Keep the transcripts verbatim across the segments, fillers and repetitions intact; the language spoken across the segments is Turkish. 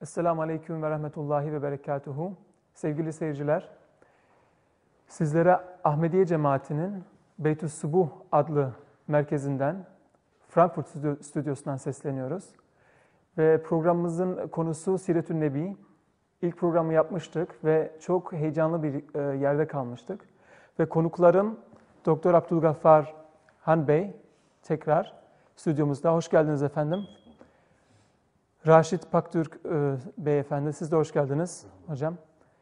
Esselamu Aleyküm ve Rahmetullahi ve Berekatuhu. Sevgili seyirciler, sizlere Ahmediye Cemaati'nin Beytü's Subuh adlı merkezinden, Frankfurt stüdyosundan sesleniyoruz. Ve programımızın konusu Siretün Nebi. İlk programı yapmıştık ve çok heyecanlı bir yerde kalmıştık. Ve konuklarım Doktor Abdülgaffar Han Bey tekrar stüdyomuzda. Hoş geldiniz efendim. Raşit Paktürk e, Beyefendi, siz de hoş geldiniz hocam.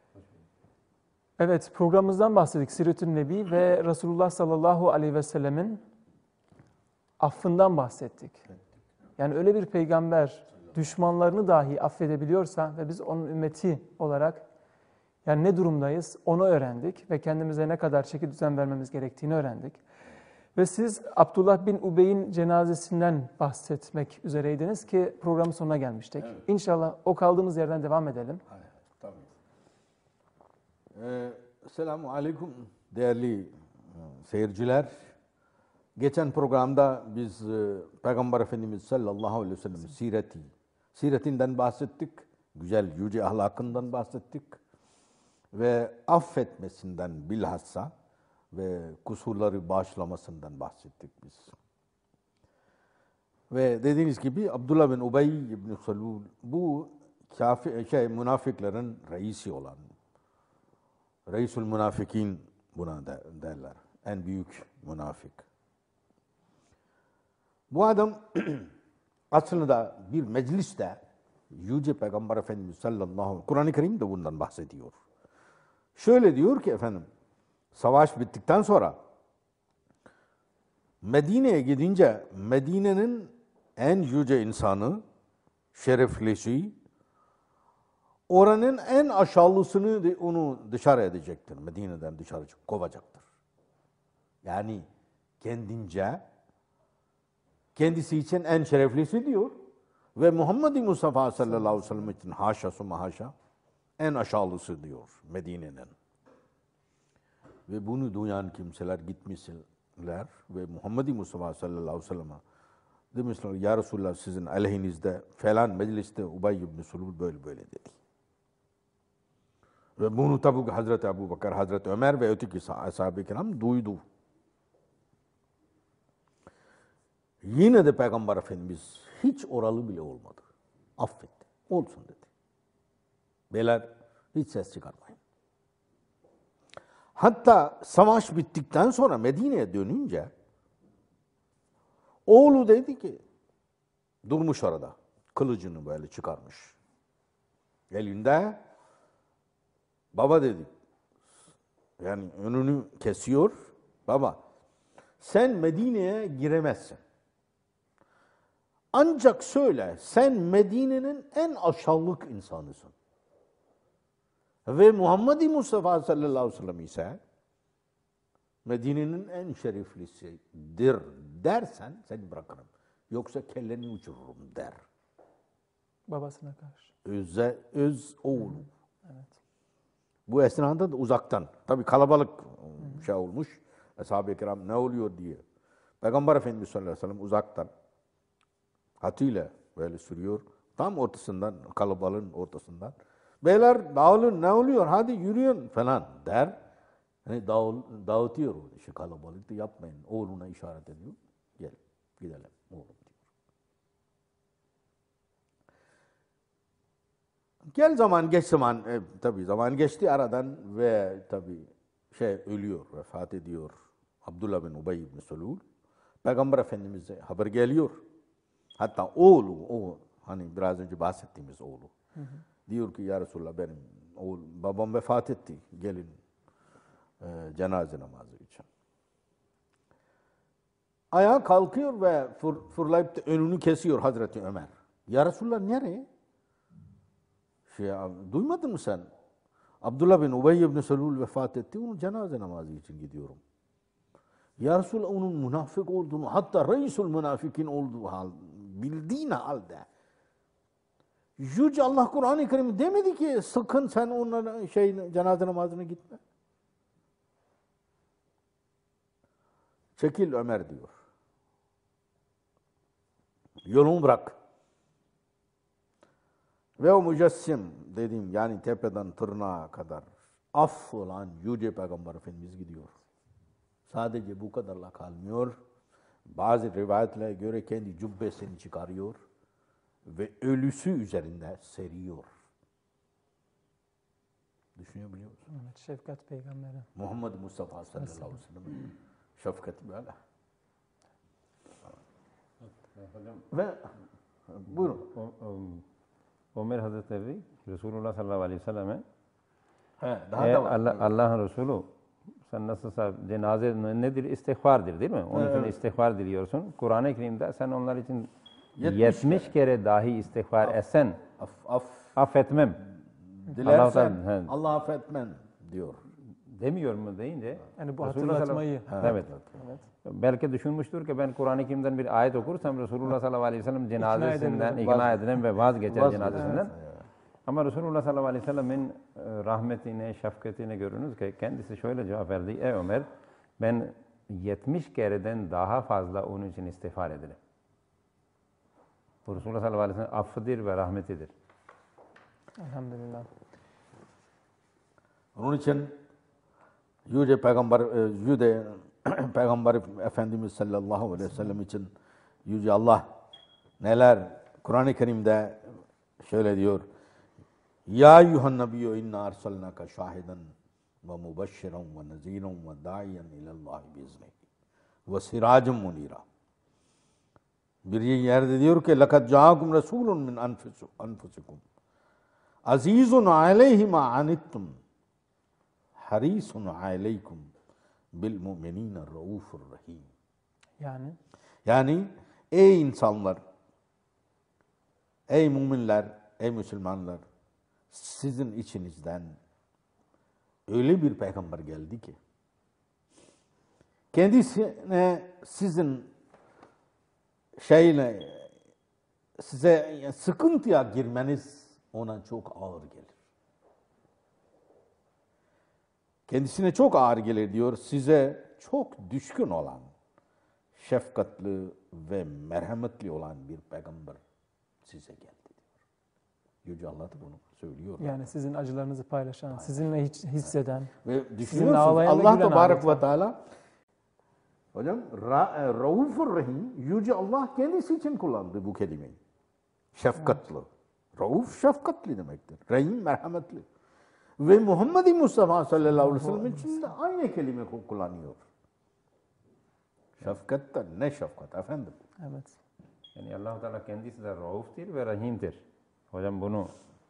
Evet, programımızdan bahsettik. Siretün Nebi ve Resulullah sallallahu aleyhi ve sellemin affından bahsettik. Yani öyle bir peygamber düşmanlarını dahi affedebiliyorsa ve biz onun ümmeti olarak yani ne durumdayız onu öğrendik ve kendimize ne kadar çeki düzen vermemiz gerektiğini öğrendik. Ve siz Abdullah bin Ubey'in cenazesinden bahsetmek üzereydiniz ki programın sonuna gelmiştik. Evet. İnşallah o kaldığımız yerden devam edelim. Hayır, tabii. Ee, Selamun Aleyküm değerli e, seyirciler. Geçen programda biz e, Peygamber Efendimiz sallallahu aleyhi ve sellem sireti, siretinden bahsettik. Güzel, yüce ahlakından bahsettik. Ve affetmesinden bilhassa ve kusurları bağışlamasından bahsettik biz. Ve dediğiniz gibi Abdullah bin Ubey ibn Salul bu kafir, şey, münafıkların reisi olan, Reisül Münafikin buna derler. En büyük münafık. Bu adam aslında bir mecliste Yüce Peygamber Efendimiz sallallahu aleyhi ve sellem, Kur'an-ı Kerim de bundan bahsediyor. Şöyle diyor ki efendim, savaş bittikten sonra Medine'ye gidince Medine'nin en yüce insanı, şereflisi, oranın en aşağılısını onu dışarı edecektir. Medine'den dışarı kovacaktır. Yani kendince kendisi için en şereflisi diyor ve Muhammed Mustafa sallallahu aleyhi ve sellem için haşası mahaşa en aşağılısı diyor Medine'nin. Ve bunu duyan kimseler gitmişler ve Muhammed Mustafa sallallahu aleyhi ve sellem'e demişler, ya Resulallah sizin aleyhinizde falan mecliste Ubey ibn Sulul böyle böyle dedi. Ve bunu tabi Hazreti Ebu Bakır, Hazreti Ömer ve öteki ashab-ı kiram duydu. Yine de Peygamber Efendimiz hiç oralı bile olmadı. Affetti. Olsun dedi. Beyler hiç ses çıkarmayın. Hatta savaş bittikten sonra Medine'ye dönünce oğlu dedi ki durmuş orada. Kılıcını böyle çıkarmış. Elinde baba dedi. Yani önünü kesiyor. Baba sen Medine'ye giremezsin. Ancak söyle sen Medine'nin en aşağılık insanısın. Ve Muhammed Mustafa sallallahu aleyhi ve sellem ise Medine'nin en şereflisidir dersen seni bırakırım. Yoksa kelleni uçururum der. Babasına karşı. Özze, öz oğlu. Evet. Bu esnada da uzaktan. Tabii kalabalık Hı. şey olmuş. Ashab-ı kiram ne oluyor diye. Peygamber Efendimiz sallallahu aleyhi ve sellem uzaktan atıyla böyle sürüyor. Tam ortasından, kalabalığın ortasından. Beyler dağılın ne oluyor hadi yürüyün falan der. Hani dağıl, dağıtıyor o işi kalabalıkta yapmayın. Oğluna işaret ediyor. Gel gidelim oğlum diyor. Gel zaman geç zaman e, tabii zaman geçti aradan ve tabii şey ölüyor, vefat ediyor. Abdullah bin Ubey ibn Salul. Peygamber Efendimiz'e haber geliyor. Hatta oğlu, o hani biraz önce bahsettiğimiz oğlu. Hı hı. Diyor ki ya Resulallah benim oğul, babam vefat etti. Gelin e, cenaze namazı için. Ayağa kalkıyor ve fır, fırlayıp da önünü kesiyor Hazreti Ömer. Ya Resulallah nereye? Şey, duymadın mı sen? Abdullah bin Ubey ibn Salul vefat etti. Onun cenaze namazı için gidiyorum. Ya Resulallah onun münafık olduğunu, hatta Reisül Münafikin olduğu hal, bildiğin halde Yüce Allah Kur'an-ı Kerim demedi ki sakın sen onlara şey cenaze namazına gitme. Çekil Ömer diyor. Yolumu bırak. Ve o mücessim dediğim yani tepeden tırnağa kadar af olan Yüce Peygamber Efendimiz gidiyor. Sadece bu kadarla kalmıyor. Bazı rivayetlere göre kendi cübbesini çıkarıyor ve ölüsü üzerinde seriyor. Düşünüyor biliyor musun? Evet, şefkat peygamberi. Muhammed Mustafa sallallahu aleyhi ve sellem şefkati böyle. Hocam, Ve buyurun. o- o- Ömer Hazretleri Resulullah sallallahu aleyhi ve selleme He, daha eğer da var. Allah, Allah'ın Resulü sen nasılsa cenaze nedir? İstihbardır değil mi? Onun için Evet. istihbar diliyorsun. Kur'an-ı Kerim'de sen onlar için Yetmiş yetmiş kere dahi istihbar etsen Af, af affetmem. dilersen Allah'tan- he. Allah affetmen diyor. Demiyor mu deyince Yani bu Resulullah hatırlatmayı. sallallahu- Evet. Belki düşünmüştür ki ben Kur'an-ı Kerim'den bir ayet okursam Resulullah sallallahu aleyhi ve sellem cenazesinden ederim. ikna edilen ve vazgeçer Vaz- cenazesinden. Ama Resulullah sallallahu aleyhi ve sellemin e, rahmetine, şefkatine görünüz ki kendisi şöyle cevap verdi. Ey Ömer, ben yetmiş kereden daha fazla onun için istiğfar ederim. Bu Resulullah sallallahu aleyhi ve sellem affıdır ve rahmetidir. Elhamdülillah. Onun için Yüce Peygamber, e, Yüce Peygamber Efendimiz sallallahu aleyhi ve sellem için Yüce Allah neler Kur'an-ı Kerim'de şöyle diyor. Ya eyyühen nebiyyü inna arsalnaka şahiden ve mubeşşiren ve neziren ve da'iyen ilallahi biiznihi ve siracen munira. Bir yerde diyor ki lekad ca'akum rasulun min anfusikum azizun aleyhi ma anittum harisun aleykum bil mu'minine raufur rahim. Yani Yani ey insanlar, ey müminler, ey Müslümanlar, sizin içinizden öyle bir peygamber geldi ki kendisine sizin şeyle size sıkıntıya girmeniz ona çok ağır gelir. Kendisine çok ağır gelir diyor. Size çok düşkün olan, şefkatli ve merhametli olan bir peygamber size geldi diyor. Yüce Allah da bunu söylüyor. yani sizin acılarınızı paylaşan, sizinle hiç hisseden, Ve düşünüyorsunuz ağlayan ve Allah gülen Tebarek adeta. ve Teala hocam Ra Raufur Rahim Yüce Allah kendisi için kullandı bu kelimeyi. Şefkatli. Rauf şefkatli demektir. Rahim merhametli. Ve Muhammed Mustafa sallallahu aleyhi ve sellem için de aynı kelime kullanıyor. Şefkat da ne şefkat efendim? evet. Yani Allah-u Teala kendisi de rauftir ve rahimdir. Hocam bunu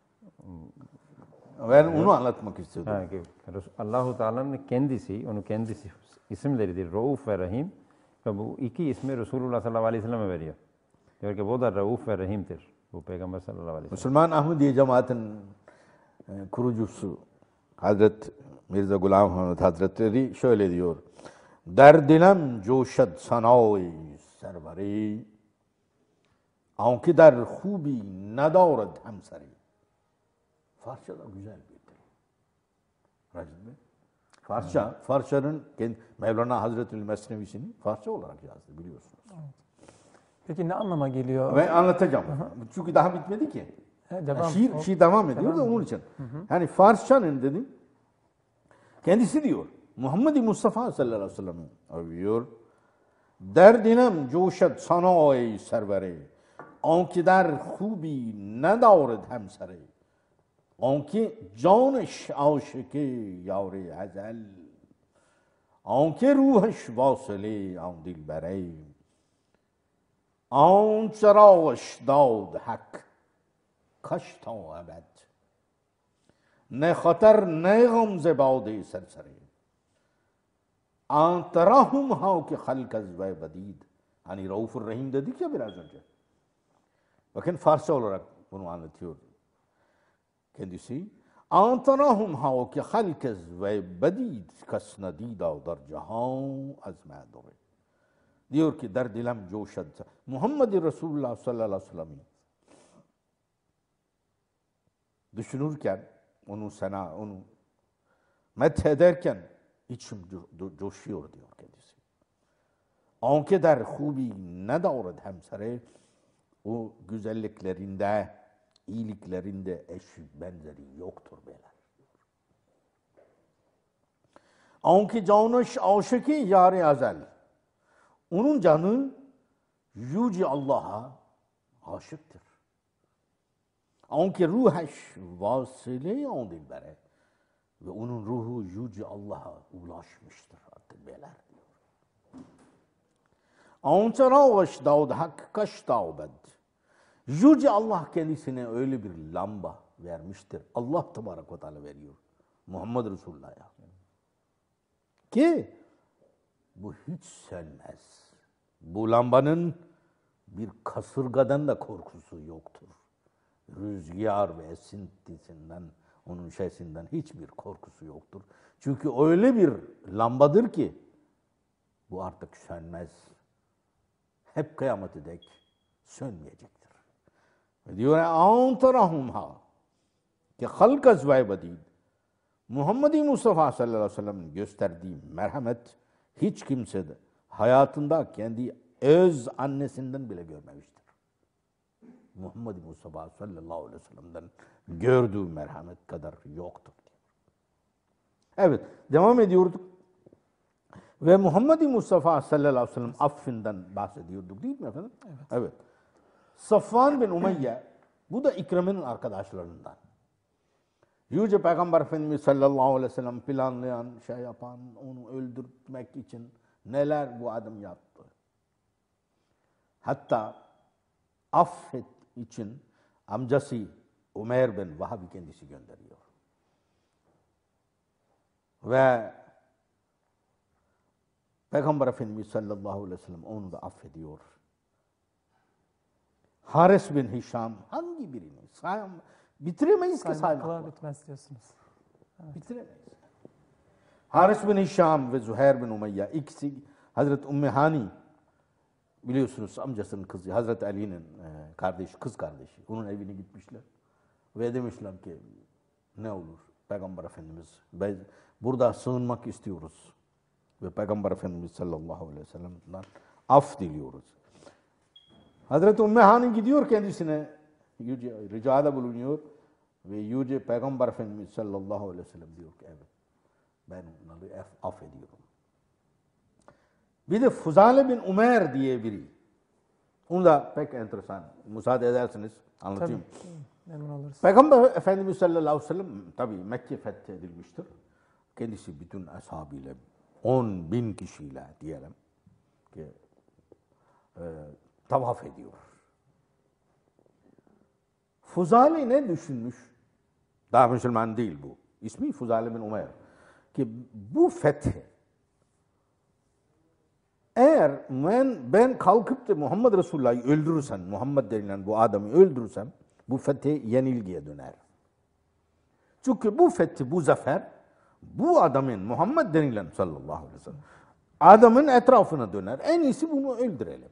Ben onu anlatmak istedim. ha, ki Resul- Allah-u Teala'nın kendisi, onun kendisi isimleridir. Rauf ve Rahim. Ve bu iki ismi Resulullah sallallahu aleyhi ve sellem'e veriyor. Diyor ki bu da Rauf ve Rahim'tir. Bu Peygamber sallallahu aleyhi ve sellem. Müslüman Ahmediye cemaatin e, kurucusu Hazret Mirza Gulam Ahmet Hazretleri şöyle diyor. Derdilem coşad sanâ-i serveri anki der hubi nedâred hemseri. Farsça da güzel bir dil. Racid Bey. Farsça, Farsçanın Mevlana Hazretül Mesnevisini Farsça olarak yazdı biliyorsunuz. Peki ne anlama geliyor? Ve anlatacağım. Çünkü daha bitmedi ki. He, devam. Yani şiir, O- şiir devam ediyor da onun için. Yani Farsçanın dedim, kendisi diyor, Muhammed Mustafa sallallahu aleyhi ve sellem övüyor. Derdinem coşet sana ey serveri, anki der hubi nedâred hemseri, anki canış aşıkı yavri ezel, anki ruhş vasıli an dilbere, an çırağış dağd hak, kaş ta ebed. Ne hatar ne gamze baude serseri. Antarahum ha ki halkaz ve bedid. Hani Raufur Rahim dedik ya biraz önce. Bakın Farsça olarak bunu anlatıyor kendisi. Antarahum ha ki halkaz ve bedid kas nadida dar cihan az ma'duri. Diyor ki derdilem coşad. Muhammed Resulullah sallallahu aleyhi ve sellem düşünürken, onu sana, onu methederken içim co- coşuyor diyor kendisi. Anke der hubi ne davred hemsere o güzelliklerinde iyiliklerinde eşi benzeri yoktur beyler. Anki canış aşıkı yâr-ı azel. Onun canı yüce Allah'a aşıktır. Anki ruheş vasile on dilbere. Ve onun ruhu yüce Allah'a ulaşmıştır artık beyler diyor. Ançara vaş davud hak kaş davbed. Yüce Allah kendisine öyle bir lamba vermiştir. Allah Tebarek ve Teala veriyor. Muhammed Resulullah'a. Ki bu hiç sönmez. Bu lambanın bir kasırgadan da korkusu yoktur. Rüzgar ve esintisinden, onun sesinden hiçbir korkusu yoktur. Çünkü öyle bir lambadır ki bu artık sönmez. Hep kıyamete dek sönmeyecektir. Ve diyor "Antarahumha" ki halkas ve bedid. Muhammed Mustafa sallallahu aleyhi ve sellem'in gösterdiği merhamet hiç kimse de hayatında kendi öz annesinden bile görmemiştir. Muhammed Mustafa sallallahu aleyhi ve sellem'den gördüğü merhamet kadar yoktur diyor. Evet, devam ediyorduk. Ve Muhammed Mustafa sallallahu aleyhi ve sellem affinden bahsediyorduk değil mi efendim? Evet. Evet. Safvan bin Umeyye, bu da İkrim'in arkadaşlarından. Yüce Peygamber Efendimiz sallallahu aleyhi ve sellem planlayan, şey yapan, onu öldürmek için neler bu adam yaptı. Hatta affet için amcası Ömer bin Vahbi kendisi gönderiyor. Ve Peygamber Efendimiz sallallahu aleyhi ve sellem onu da affediyor. Haris bin Hişam hangi birini? Sayam, bitiremeyiz ki saymakla. Bitmez diyorsunuz. Evet. Bitiremeyiz. Haris bin Hişam ve Zuhair bin Umeyye ikisi Hazreti Ümmü Hani biliyorsunuz amcasının kızı Hazreti Ali'nin kardeşi, kız kardeşi. Onun evine gitmişler. Ve demişler ki ne olur Peygamber Efendimiz biz burada sığınmak istiyoruz. Ve Peygamber Efendimiz sallallahu aleyhi ve sellem'den af diliyoruz. Hazreti Ümmü Hani gidiyor kendisine yüce ricada bulunuyor ve yüce Peygamber Efendimiz sallallahu aleyhi ve sellem diyor ki evet ben onları affediyorum. Bir de Fuzale bin Umer diye biri. Onu da pek enteresan. Müsaade ederseniz anlatayım. Tabii, memnun oluruz. Peygamber Efendimiz sallallahu aleyhi ve sellem tabi Mekke fethedilmiştir. Kendisi bütün ashabıyla on bin kişiyle diyelim ki e, tavaf ediyor. Fuzali ne düşünmüş? Daha Müslüman değil bu. İsmi Fuzali bin Umer. Ki bu fethi eğer ben, ben kalkıp da Muhammed Resulullah'ı öldürürsem, Muhammed denilen bu adamı öldürürsem bu fethi yenilgiye döner. Çünkü bu fethi, bu zafer bu adamın Muhammed denilen sallallahu aleyhi ve sellem adamın etrafına döner. En iyisi bunu öldürelim.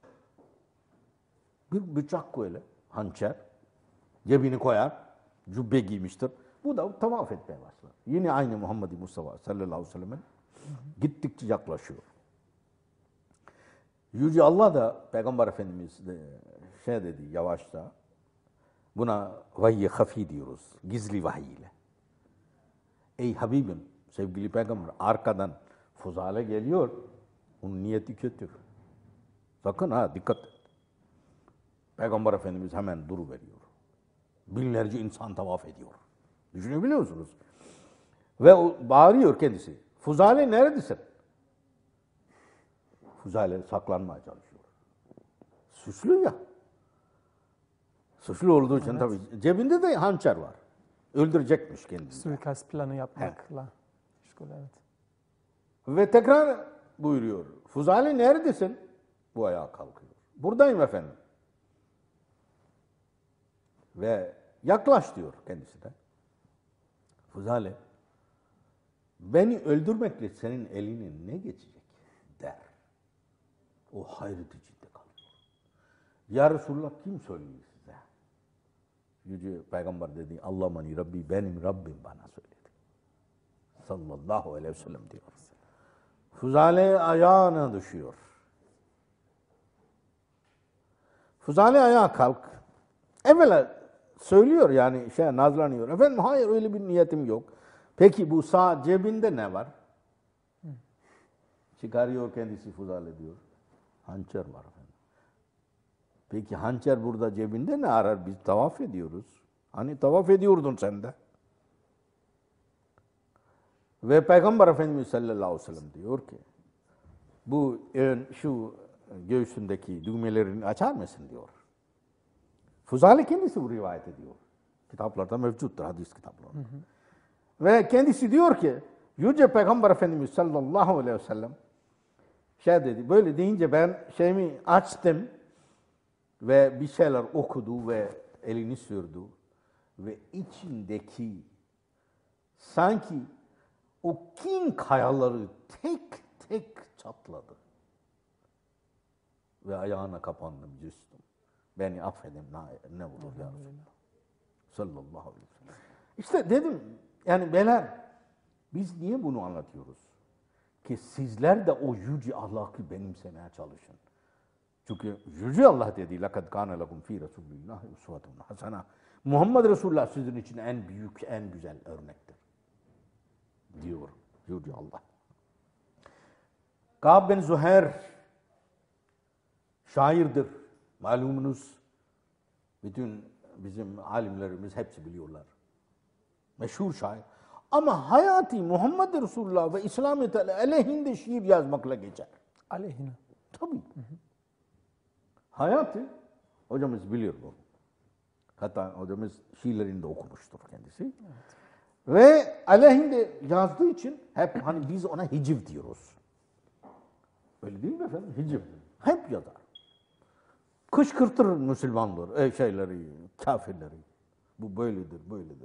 Bir bıçak koyalım, hançer, cebini koyar, cübbe giymiştir. Bu da tavaf etmeye başlar. Yine aynı Muhammed Mustafa sallallahu aleyhi ve sellem'e gittikçe yaklaşıyor. Yüce Allah da Peygamber Efendimiz de şey dedi yavaşça, buna vahiy-i hafi diyoruz, gizli vahiy ile. Ey Habibim, sevgili Peygamber, arkadan Fuzale geliyor, onun niyeti kötü. Sakın ha, dikkat et. Peygamber Efendimiz hemen duruveriyor. Binlerce insan tavaf ediyor. Düşünebiliyor musunuz? Ve o bağırıyor kendisi. Fuzale neredesin? Fuzale saklanmaya çalışıyor. Suçlu ya. Suçlu olduğu için evet. Tabii cebinde de hançer var. Öldürecekmiş kendini. Suikast planı yapmakla. Evet. Evet. Ve tekrar buyuruyor. Fuzale neredesin? Bu ayağa kalkıyor. Buradayım efendim. Ve yaklaş diyor kendisine. Fuzale, beni öldürmekle senin eline ne geçecek der. O hayret içinde kalıyor. Ya Resulullah kim söylüyor size? Yüce Peygamber dedi, Allah mani Rabbi, benim Rabbim bana söyledi. Sallallahu aleyhi ve sellem diyor. Fuzale ayağına düşüyor. Fuzale ayağa kalk. Evvela söylüyor yani şey nazlanıyor. Efendim hayır öyle bir niyetim yok. Peki bu sağ cebinde ne var? Çıkarıyor kendisi fuzal ediyor. Hançer var efendim. Peki hançer burada cebinde ne arar? Biz tavaf ediyoruz. Hani tavaf ediyordun sen de. Ve Peygamber Efendimiz sallallahu aleyhi ve sellem diyor ki bu ön, şu göğsündeki düğmelerini açar mısın diyor. Fuzali kendisi bu rivayet ediyor. Kitaplarda mevcuttur, hadis kitaplarında. Hı hı. Ve kendisi diyor ki Yüce Peygamber Efendimiz sallallahu aleyhi ve sellem şey dedi, böyle deyince ben şeyimi açtım ve bir şeyler okudu ve elini sürdü ve içindeki sanki o kin kayaları tek tek çatladı. Ve ayağına kapandım, cüstüm. Beni affedin, ne, ne olur ya Resulallah. Sallallahu aleyhi ve sellem. İşte dedim, yani beyler, biz niye bunu anlatıyoruz? Ki sizler de o yüce ahlakı benimsemeye çalışın. Çünkü yüce Allah dedi, لَقَدْ كَانَ لَكُمْ ف۪ي رَسُولِ اللّٰهِ اُسْوَةٌ حَسَنَةٌ. Muhammed Resulullah sizin için en büyük, en güzel örnektir. Diyor yüce Allah. Kâb bin Zuhair şairdir. Malumunuz bütün bizim alimlerimiz hepsi biliyorlar. Meşhur şair. Ama hayatı Muhammed Resulullah ve İslamiyet aleyhinde şiir yazmakla geçer. Aleyhine. Tabii. Hı hı. Hayatı, hocamız biliyor bunu. Hatta hocamız şiirlerinde okumuştur kendisi. Evet. Ve aleyhinde yazdığı için hep hani biz ona hiciv diyoruz. Öyle değil mi efendim? Hiciv. Hep yazar. Kışkırtır Müslümanlar, e, şeyleri, kafirleri. Bu böyledir, böyledir.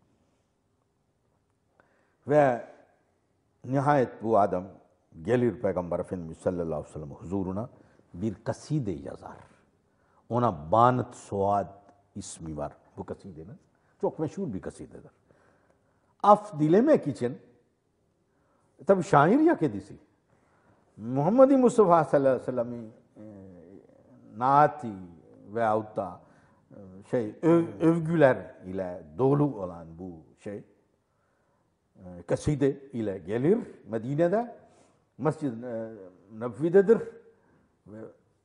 Ve nihayet bu adam gelir Peygamber Efendimiz sallallahu aleyhi ve sellem huzuruna bir kaside yazar. Ona Banat Suad ismi var bu kasidenin. Çok meşhur bir kasidedir. Af dilemek için, tabi şair ya kendisi. Muhammed Mustafa sallallahu aleyhi ve sellem'i e, naati veyahut da e, şey öv, övgüler ile dolu olan bu şey e, kaside ile gelir Medine'de, Mescid-i e, Nebevi'dedir ve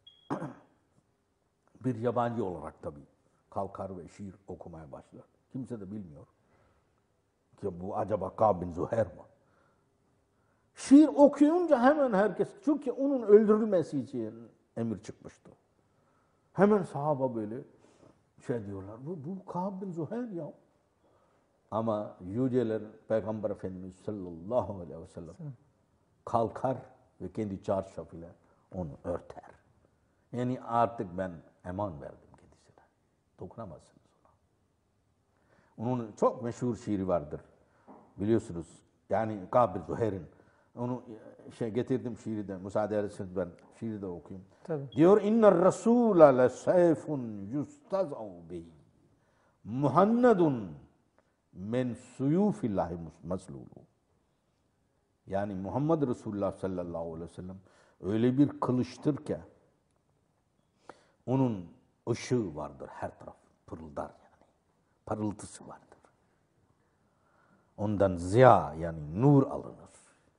bir yabancı olarak tabi kalkar ve şiir okumaya başlar. Kimse de bilmiyor ki bu acaba Kâb bin Zuhair mi? Şiir okuyunca hemen herkes, çünkü onun öldürülmesi için emir çıkmıştı. Hemen sahaba böyle şey diyorlar, bu, bu Kâb bin Zuhair ya. Ama yüceler Peygamber Efendimiz sallallahu aleyhi ve sellem kalkar ve kendi çarşafıyla onu örter. Yani artık ben eman verdim kendisine. Dokunamazsınız ona. Onun çok meşhur şiiri vardır. Biliyorsunuz. Yani Kâb bin Zuhair'in. Onu şey getirdim şiiri de. Müsaade ederseniz ben şiiri de okuyayım. Tabii. Diyor inner rasûle le seyfun yustaz'u bihi. Muhannedun men suyufillahi maslulu. Yani Muhammed Resulullah sallallahu aleyhi ve sellem öyle bir kılıçtır ki onun ışığı vardır her taraf. Pırıldar yani. Parıltısı vardır. Ondan ziya yani nur alınır.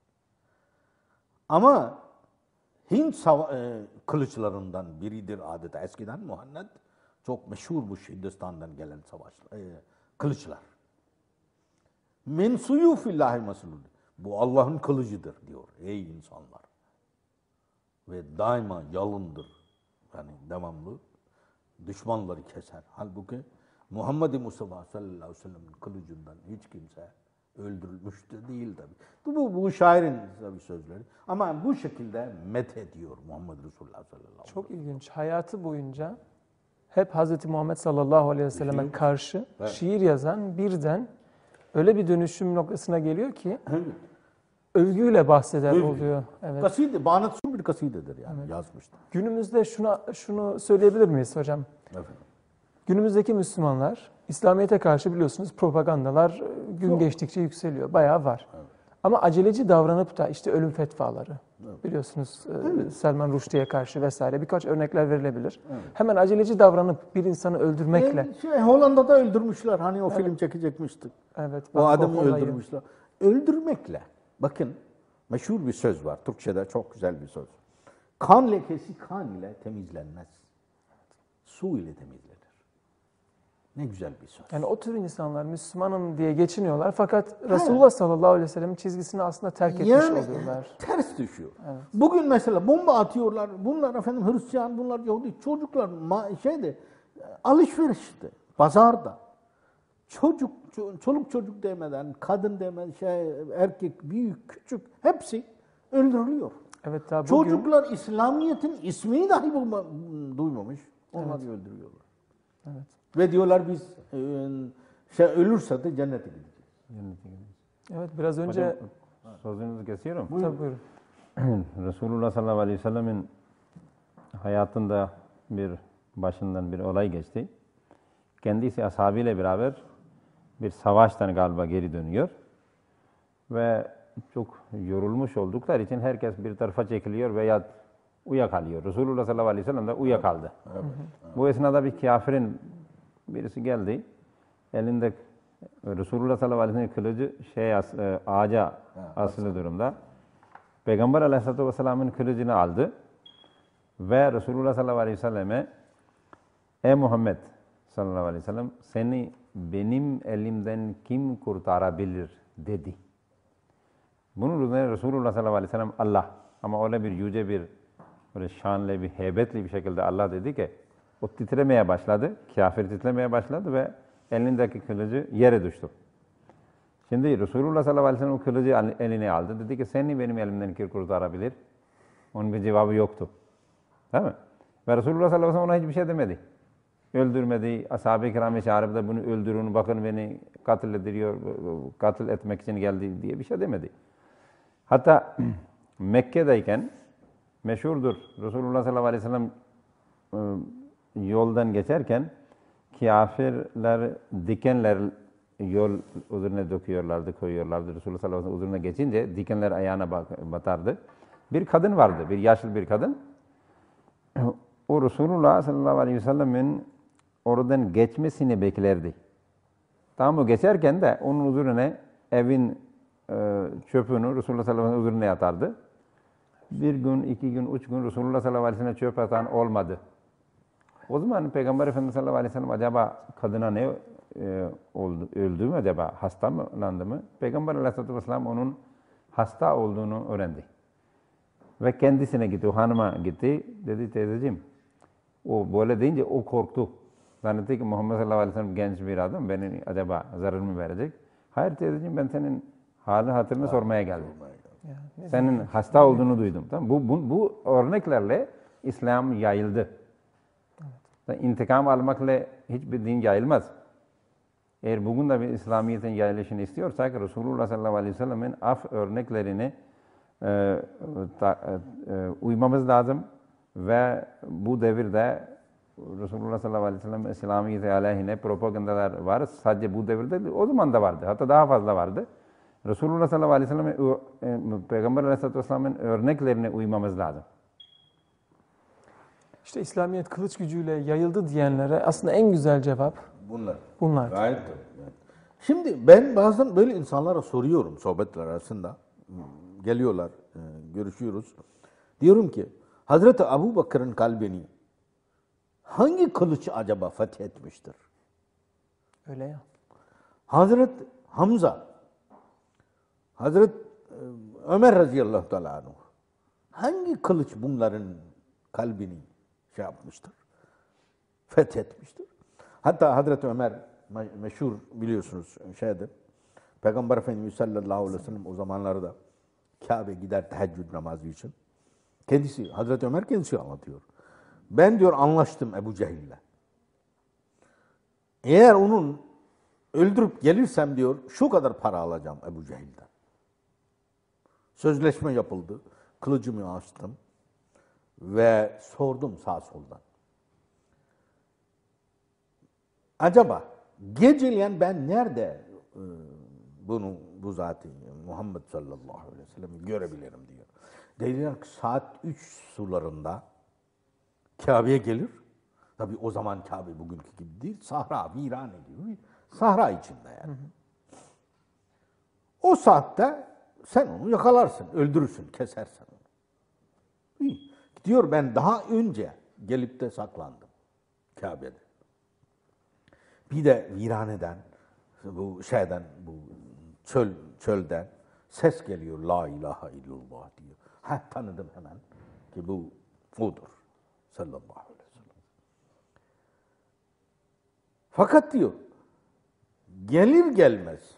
Ama Hint e, kılıçlarından biridir adeta eskiden Muhammed. Çok meşhur bu Hindistan'dan gelen savaşlar, e, kılıçlar. Men suyufillahi maslul. Bu Allah'ın kılıcıdır diyor ey insanlar. Ve daima yalındır. Yani devamlı düşmanları keser. Halbuki Muhammed Mustafa sallallahu aleyhi ve sellem'in kılıcından hiç kimse öldürülmüş de değil tabi. Bu, bu şairin tabi sözleri. Ama bu şekilde met ediyor Muhammed Resulullah sallallahu aleyhi ve sellem. Çok ilginç. Hayatı boyunca hep Hazreti Muhammed sallallahu aleyhi ve selleme karşı evet. şiir yazan birden öyle bir dönüşüm noktasına geliyor ki evet. övgüyle bahseder Övgü. oluyor. Evet. Kaside, Banat bir kasidedir yani evet. yazmıştı. Günümüzde şuna, şunu söyleyebilir miyiz hocam? Evet. Günümüzdeki Müslümanlar İslamiyet'e karşı biliyorsunuz propagandalar gün Çok. geçtikçe yükseliyor. Bayağı var. Evet. Ama aceleci davranıp da işte ölüm fetvaları, Biliyorsunuz e, Selman Rushdie'ye karşı vesaire birkaç örnekler verilebilir. Evet. Hemen aceleci davranıp bir insanı öldürmekle. E, şey, Hollanda'da öldürmüşler. Hani o evet. film çekecekmiştik. Evet. O adamı öldürmüşler. Öldürmekle. Bakın meşhur bir söz var. Türkçe'de çok güzel bir söz. Kan lekesi kan ile temizlenmez. Su ile temizlenir. Ne güzel bir söz. Yani o tür insanlar Müslümanım diye geçiniyorlar fakat evet. Resulullah sallallahu aleyhi ve sellem'in çizgisini aslında terk etmiş yani, oluyorlar. Ters düşüyor. Evet. Bugün mesela bomba atıyorlar. Bunlar efendim Hristiyan, bunlar Yahudi. Çocuklar şeyde alışverişte, pazarda. Çocuk, çoluk çocuk demeden, kadın demeden, şey, erkek, büyük, küçük hepsi öldürülüyor. Evet, tabii çocuklar bugün... İslamiyet'in ismini dahi bulma, duymamış. Onları evet. öldürüyorlar. Evet. Ve diyorlar biz e, şey ölürse de cennete gideceğiz. Cennete gideceğiz. Evet, biraz önce... Hocam, sözünüzü kesiyorum. Buyurun. Tabii, buyurun. Resulullah sallallahu aleyhi ve sellem'in hayatında bir başından bir olay geçti. Kendisi ashabıyla beraber bir savaştan galiba geri dönüyor. Ve çok yorulmuş oldukları için herkes bir tarafa çekiliyor veya uyuyakalıyor. Resulullah sallallahu aleyhi ve sellem de uyuyakaldı. Evet, evet. Bu esnada bir kafirin birisi geldi. Elinde Resulullah sallallahu aleyhi ve sellem kılıcı şey ağaca asılı durumda. Peygamber aleyhissalatü vesselam'ın kılıcını aldı. Ve Resulullah sallallahu aleyhi ve selleme ey Muhammed sallallahu aleyhi ve sellem seni benim elimden kim kurtarabilir dedi. Bunun üzerine Resulullah sallallahu aleyhi ve sellem Allah. Ama öyle bir yüce bir böyle şanlı bir heybetli bir şekilde Allah dedi ki o titremeye başladı. Kafir titremeye başladı ve elindeki kılıcı yere düştü. Şimdi Resulullah sallallahu aleyhi ve sellem o kılıcı eline aldı. Dedi ki seni benim elimden kim kurtarabilir? Onun bir cevabı yoktu. Değil mi? Ve Resulullah sallallahu aleyhi ve sellem ona hiçbir şey demedi. Öldürmedi. Ashab-ı kiram-ı çağırıp da bunu öldürün, bakın beni katil ediyor, katil etmek için geldi diye bir şey demedi. Hatta Mekke'deyken meşhurdur. Resulullah sallallahu aleyhi ve sellem yoldan geçerken kafirler dikenler yol üzerine döküyorlardı, koyuyorlardı. Resulullah sallallahu aleyhi ve sellem üzerine geçince dikenler ayağına batardı. Bir kadın vardı, bir yaşlı bir kadın. O Resulullah sallallahu aleyhi ve sellem'in oradan geçmesini beklerdi. Tam o geçerken de onun üzerine evin e, çöpünü Resulullah sallallahu aleyhi ve sellem üzerine atardı. Bir gün, iki gün, üç gün Resulullah sallallahu aleyhi ve sellem çöp atan olmadı. O zaman Peygamber Efendimiz sallallahu aleyhi ve sellem acaba kadına ne e, oldu, öldü mü acaba, hasta mı, landı mı? Peygamber aleyhissalatü vesselam onun hasta olduğunu öğrendi. Ve kendisine gitti, o hanıma gitti. Dedi teyzeciğim, o böyle deyince o korktu. Zannetti ki Muhammed sallallahu aleyhi ve sellem genç bir adam, beni acaba zarar mı verecek? Hayır teyzeciğim, ben senin hali hatırını sormaya geldim. Ya, senin hasta olduğunu duydum. Tamam? Bu, bu, bu örneklerle İslam yayıldı. Evet. İntikam almakla hiçbir din yayılmaz. Eğer bugün de bir İslamiyet'in yayılışını istiyorsak Resulullah sallallahu aleyhi ve sellem'in af örneklerini e, ta, e, uymamız lazım. Ve bu devirde Resulullah sallallahu aleyhi ve sellem İslamiyet'e aleyhine propagandalar var. Sadece bu devirde o zaman da vardı. Hatta daha fazla vardı. Resulullah sallallahu aleyhi ve sellem Peygamber aleyhissalatü vesselam'ın örneklerine uymamız lazım. İşte İslamiyet kılıç gücüyle yayıldı diyenlere aslında en güzel cevap bunlar. Bunlar. Gayet. Şimdi ben bazen böyle insanlara soruyorum sohbetler arasında. Geliyorlar, görüşüyoruz. Diyorum ki Hazreti Ebu Bakır'ın kalbini hangi kılıç acaba fethetmiştir? Öyle ya. Hazreti Hamza, Hazreti Ömer radıyallahu teala anh, hangi kılıç bunların kalbini şey yapmıştır? Fethetmiştir. Hatta Hazreti Ömer meşhur biliyorsunuz şeydir. Peygamber Efendimiz sallallahu aleyhi ve sellem o zamanlarda Kabe gider teheccüd namazı için. Kendisi, Hazreti Ömer kendisi anlatıyor. Ben diyor anlaştım Ebu Cehil'le. Eğer onun öldürüp gelirsem diyor şu kadar para alacağım Ebu Cehil'den. Sözleşme yapıldı. Kılıcımı açtım ve sordum sağ soldan. Acaba geceleyen ben nerede bunu bu zatı Muhammed sallallahu aleyhi ve sellem'i görebilirim diyor. Dediler ki saat üç sularında Kabe'ye gelir. Tabi o zaman Kabe bugünkü gibi değil. Sahra, virane gibi. Sahra içinde yani. Hı hı. O saatte sen onu yakalarsın, öldürürsün, kesersin onu. İyi. Diyor ben daha önce gelip de saklandım Kabe'de. Bir de viraneden, bu şeyden, bu çöl çölden ses geliyor. La ilahe illallah diyor. Ha tanıdım hemen ki bu odur. Sallallahu aleyhi ve sellem. Fakat diyor, gelir gelmez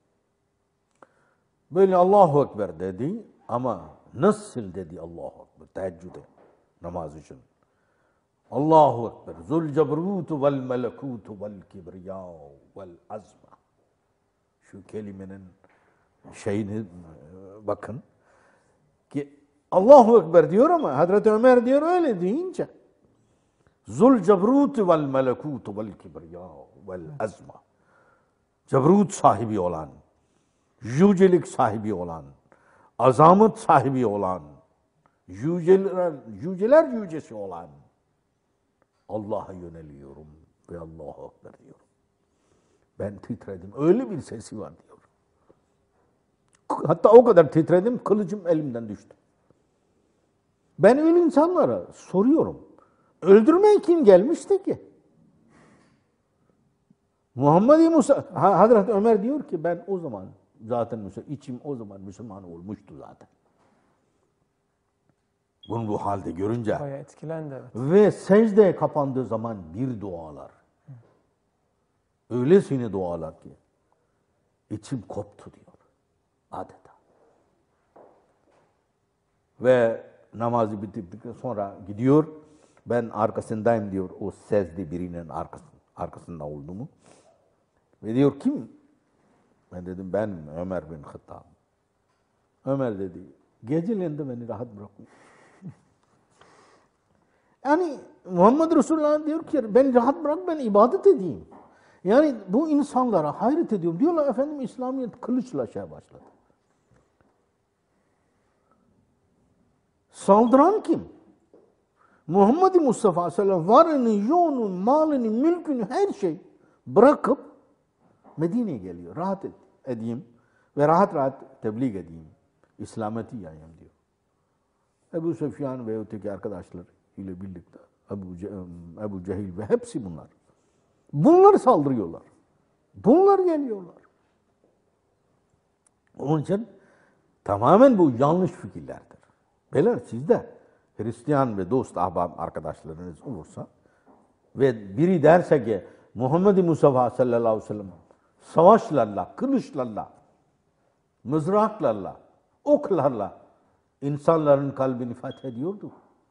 böyle Allahu Ekber dedi ama nasıl dedi Allahu Ekber teheccüde namaz için. Allahu Ekber zul cebrutu vel melekutu vel kibriya vel azma. Şu kelimenin şeyini bakın ki Allahu Ekber diyor ama Hazreti Ömer diyor öyle deyince zul cebrutu vel melekutu vel kibriya vel azma. Cebrut sahibi olan, yücelik sahibi olan, azamet sahibi olan, yüceler, yüceler yücesi olan Allah'a yöneliyorum ve Allahu Ekber diyorum. Ben titredim. Öyle bir sesi var diyor. Hatta o kadar titredim, kılıcım elimden düştü. Ben öyle insanlara soruyorum. Öldürmeye kim gelmişti ki? Muhammed Musa, Hazreti Ömer diyor ki ben o zaman zaten Müslüman, içim o zaman Müslüman olmuştu zaten. Bunu bu halde görünce bayağı etkilendi, evet. Ve secdeye kapandığı zaman bir dualar. Öylesine dualar ki içim koptu diyor. Adeta. Ve namazı bitirdikten sonra gidiyor. Ben arkasındayım diyor. O secde birinin arkasında, arkasında olduğumu. Ve diyor kim? Ben dedim ben Ömer bin Hattab. Ömer dedi geceleyin de beni rahat bırakın. Yani Muhammed Resulullah diyor ki ben rahat bırak ben ibadet edeyim. Yani bu insanlara hayret ediyorum. Diyorlar efendim İslamiyet kılıçla şey başladı. Saldıran kim? Muhammed Mustafa sallallahu aleyhi ve sellem varını, yoğunu, malını, mülkünü her şey bırakıp Medine'ye geliyor. Rahat edeyim ve rahat rahat tebliğ edeyim. İslamiyet'i yayayım diyor. Ebu Süfyan ve öteki arkadaşlar ile birlikte Ebu, Ce Ebu Cehil ve hepsi bunlar. Bunlar saldırıyorlar. Bunlar geliyorlar. Onun için tamamen bu yanlış fikirlerdir. Beyler sizde Hristiyan ve dost ahbap arkadaşlarınız olursa ve biri derse ki Muhammed Mustafa sallallahu aleyhi ve sellem savaşlarla, kılıçlarla, mızraklarla, oklarla insanların kalbini fethediyordu.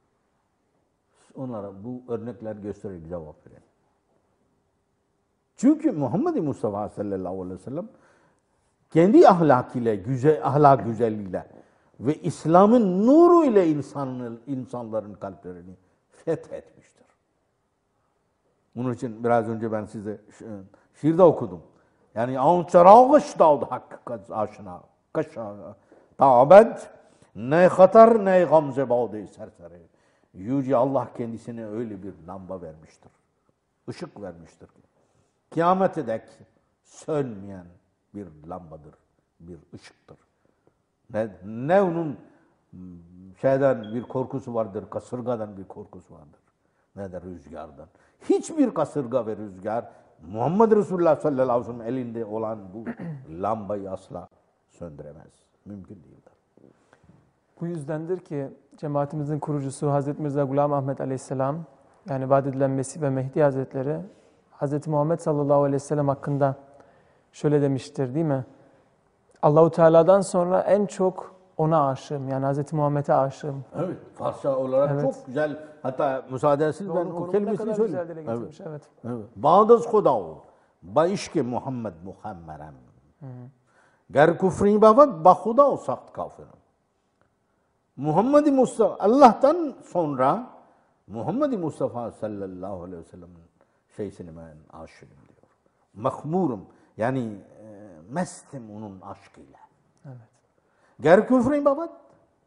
Onlara bu örnekler göstererek cevap verin. Çünkü Muhammed Mustafa sallallahu aleyhi ve sellem kendi ahlakıyla, güzel, ahlak güzelliğiyle ve İslam'ın nuru ile insanın, insanların kalplerini fethetmiştir. Bunun için biraz önce ben size şiirde okudum. Yani an çarağış davdı hakikat aşina. Kaşa tabet ne hatar ne gamze bağdı serseri. Yüce Allah kendisine öyle bir lamba vermiştir. Işık vermiştir. Kıyamete dek sönmeyen bir lambadır, bir ışıktır. Ne, ne onun şeyden bir korkusu vardır, kasırgadan bir korkusu vardır. Ne de rüzgardan. Hiçbir kasırga ve rüzgar Muhammed Resulullah sallallahu aleyhi ve sellem elinde olan bu lambayı asla söndüremez. Mümkün değildir. Bu yüzdendir ki cemaatimizin kurucusu Hazreti Mirza Gulam Ahmed aleyhisselam, yani vaat edilen Mesih ve Mehdi Hazretleri, Hazreti Muhammed sallallahu aleyhi ve sellem hakkında şöyle demiştir değil mi? Allahu Teala'dan sonra en çok ona aşığım. Yani Hazreti Muhammed'e aşığım. Evet. Farsça olarak evet. Çok güzel. Hatta müsaadesiz ben o kelimesini söyleyeyim. Evet. Evet. Evet. Bağdaz Khudav. Ba işke Muhammed Muhammerem. Ger kufri bavat ba Khudav sakt kafirim. Muhammed Mustafa Allah'tan sonra Muhammed Mustafa sallallahu aleyhi ve sellem'in şeysini ben aşığım diyor. Mahmurum. Yani e, mestim onun aşkıyla. Evet. Ger küfrin babat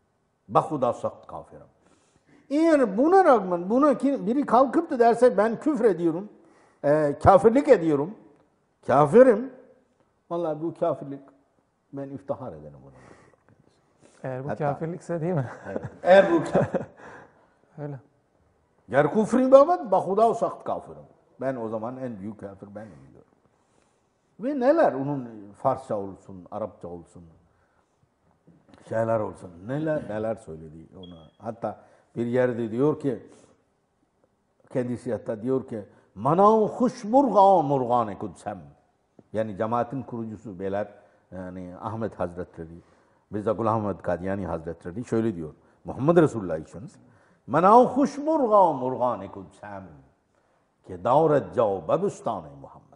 Bahuda sakt kafirim. Eğer buna rağmen buna biri kalkıp da derse ben küfür ediyorum, e, kafirlik ediyorum, kafirim. Vallahi bu kafirlik ben iftihar ederim buna. Eğer bu Hatta- kafirlikse değil mi? Evet. Eğer bu kafir. Öyle. Ger kufri babet bahuda sakt kafirim. Ben o zaman en büyük kafir benim diyor. Ve neler onun Farsça olsun, Arapça olsun, şeyler olsun, neler neler söyledi ona. Hatta bir yerde diyor ki, kendisi hatta diyor ki, manav huş murga murgane kudsem. Yani cemaatin kurucusu beyler, yani Ahmet Hazretleri, Mirza Ghulam Ahmed Kadiyani Hazretleri şöyle diyor. Muhammed Resulullah için. Manav huş murga murgane kudsem. Ki davret cao babistane Muhammed.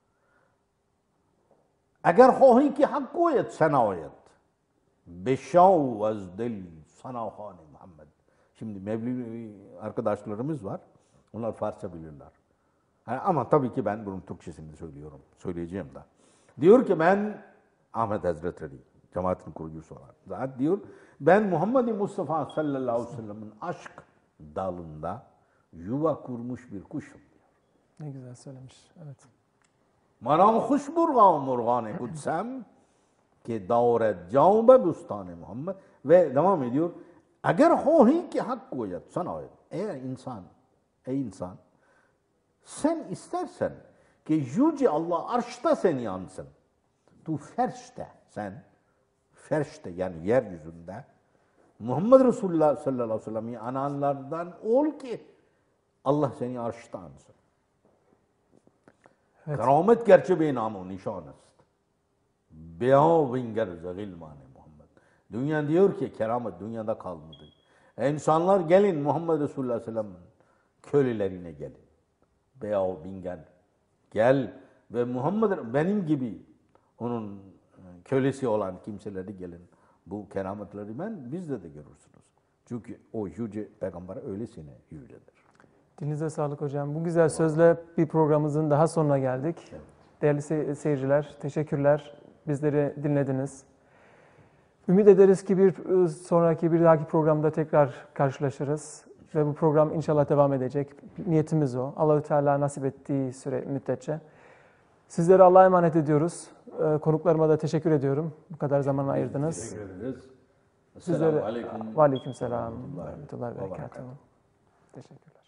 Eğer hohi ki hak koyet senayet. Beşav az dil sanahane Muhammed. Şimdi Mevlevi arkadaşlarımız var. Onlar Farsça bilirler. Ama tabii ki ben bunun Türkçesini söylüyorum. Söyleyeceğim de. Diyor ki ben Ahmet Hazretleri, cemaatin kurucusu olan. Zaten diyor ben Muhammed Mustafa sallallahu aleyhi ve sellem'in aşk dalında yuva kurmuş bir kuşum. Ne güzel söylemiş. Evet. Manam huş murga murgane kudsem ki davret caube bustane Muhammed ve devam ediyor. Eğer hohi ki hak koyat sana eğer insan ey insan sen istersen ki yüce Allah arşta seni yansın. Tu ferşte sen ferşte yani yeryüzünde Muhammed Resulullah sallallahu aleyhi ve sellem'i ananlardan ol ki Allah seni arşta ansın. Evet. Keramet gerçi bir namı nişan ist. Beyav vinger zagilmane Muhammed. Dünya diyor ki keramet dünyada kalmadı. E insanlar gelin Muhammed Resulullah sallallahu aleyhi ve sellem'in kölelerine gelin. Beyav vinger gel ve Muhammed benim gibi onun kölesi olan kimseleri gelin. Bu kerametleri ben bizde de görürsünüz. Çünkü o yüce peygamber öylesine yücedir. Dilinize sağlık hocam. Bu güzel sözle bir programımızın daha sonuna geldik. Değerli sey- seyirciler, teşekkürler. Bizleri dinlediniz. Ümit ederiz ki bir sonraki, bir dahaki programda tekrar karşılaşırız. Ve bu program inşallah devam edecek. Niyetimiz o. Allah-u Teala nasip ettiği süre müddetçe. Sizlere Allah'a emanet ediyoruz. Konuklarıma da teşekkür ediyorum. Bu kadar zaman ayırdınız. Teşekkür ederiz. Sizlere Aleyküm. ve aleyküm selam ve rahmetullahi ve berekatuhu. Teşekkürler.